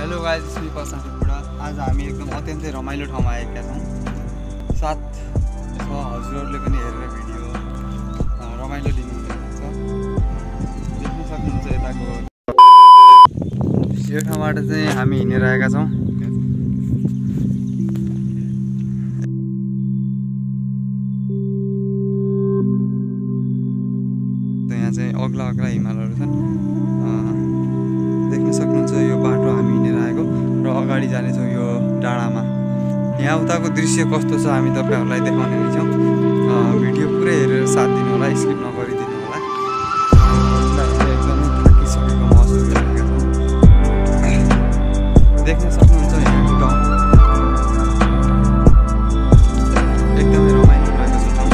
Hello guys, me प्रशान्त बुढा। आज हामी एकदम अत्यन्तै रमाइलो ठाउँमा आएका छौँ। साथ हजुरहरूले पनि हेरेर भिडियो रमाइलो लिनुहुन्छ। देख्न सक्नुहुन्छ यताको यो ठाउँबाट चाहिँ हामी हिँडेर आएका छौँ। यहाँ चाहिँ अग्ला अग्ला हिमालहरू छन्। देख्न सक्नुहुन्छ यो बाटो हामी हिँडेर आएको र अगाडि जानेछौँ यो डाँडामा। यहाँ उताको दृश्य कस्तो छ हामी तपाईँहरूलाई देखाउने छौँ। भिडियो पुरै हेरेर साथ दिनु होला, स्किप नगरिदिनु होला। एकदमै थाकिसकेको महसुस गरिरहेका छौँ। देख्न सक्नुहुन्छ यहाँको गाउँ एकदमै रमाइलो भएको छ ठाउँ।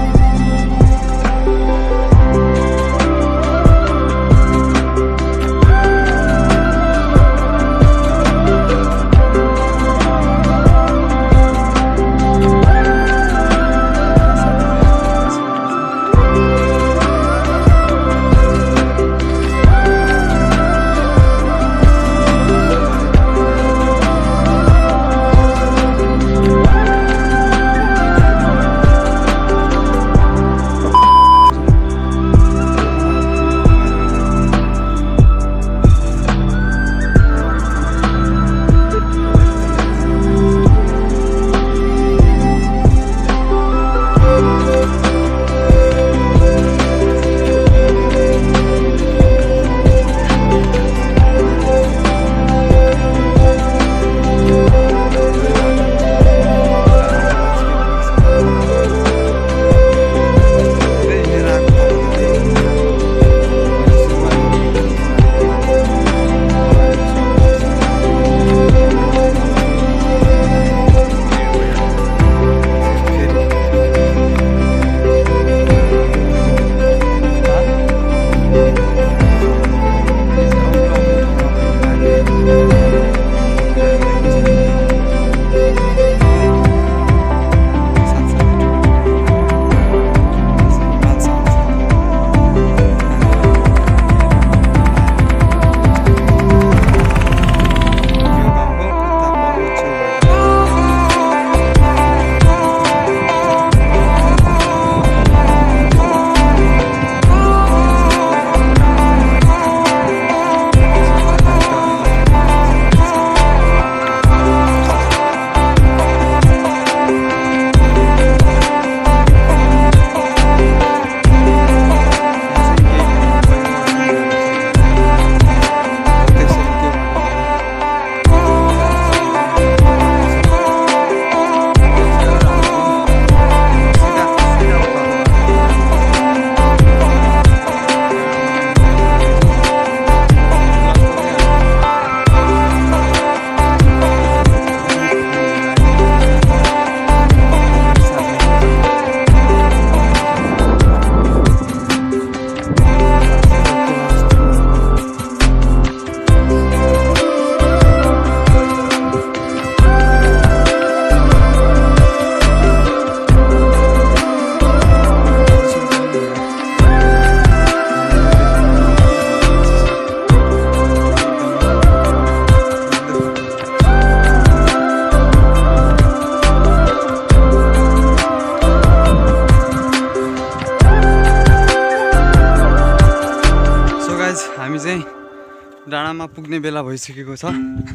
हामी चाहिँ डाँडामा पुग्ने बेला भइसकेको छ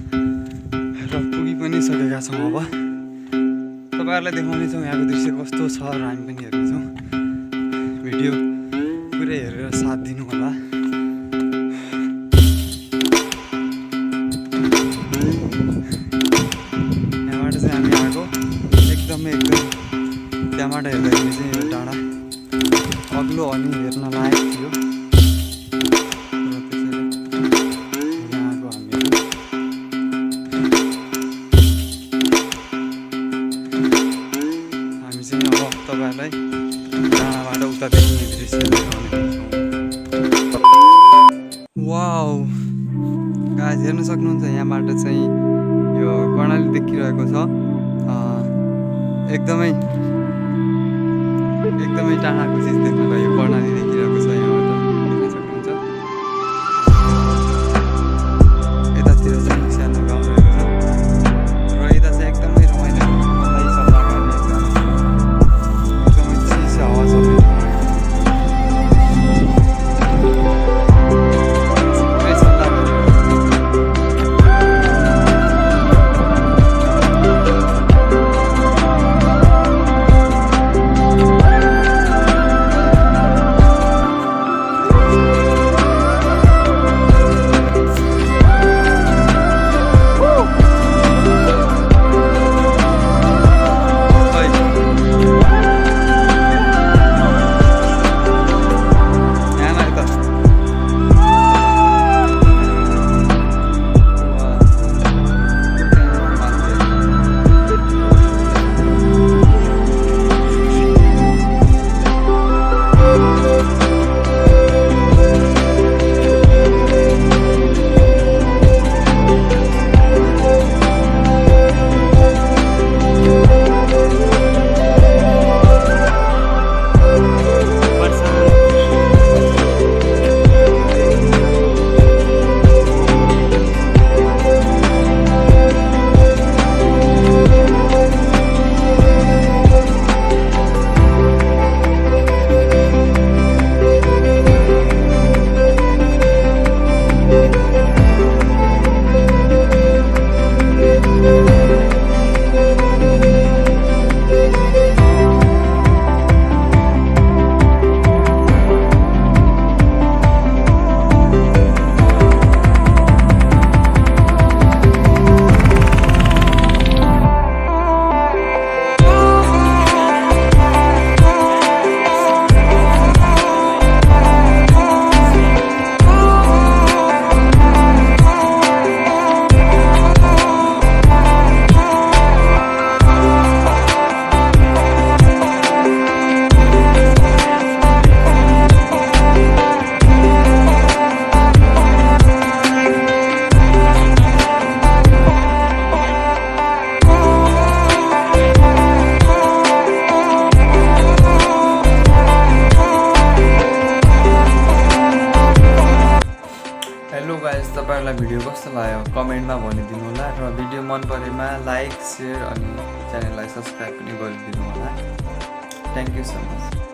र पुगी पनि सकेका छौँ। अब तपाईँहरूलाई देखाउनेछौँ यहाँको दृश्य कस्तो छ र हामी पनि हेर्नेछौँ। भिडियो पुरै हेरेर साथ दिनु होला। यहाँबाट चाहिँ हामी आएको एकदमै त्यहाँबाट हेर्दाखेरि चाहिँ यो डाँडा अग्लो अनि हेर्न लायक थियो। तपाईँहरूलाई डाँडाबाट उता देखिने दृश्य देखाउने छौँ। वाउ गाइस, हेर्न सक्नुहुन्छ यहाँबाट चाहिँ यो कर्णाली देखिरहेको छ। एकदमै टाढाको चिज देख्नलाई यो कर्णाली देखिरहेको छ। यहाँबाट देख्न सक्नुहुन्छ। यतातिर चाहिँ सानो गाइस तपाईहरुलाई भिडियो कस्तो लाग्यो कमेन्टमा भनिदिनु होला र भिडियो मन परेमा लाइक शेयर अनि च्यानललाई सब्स्क्राइब पनि गरिदिनु होला थ्यांक यू सो मच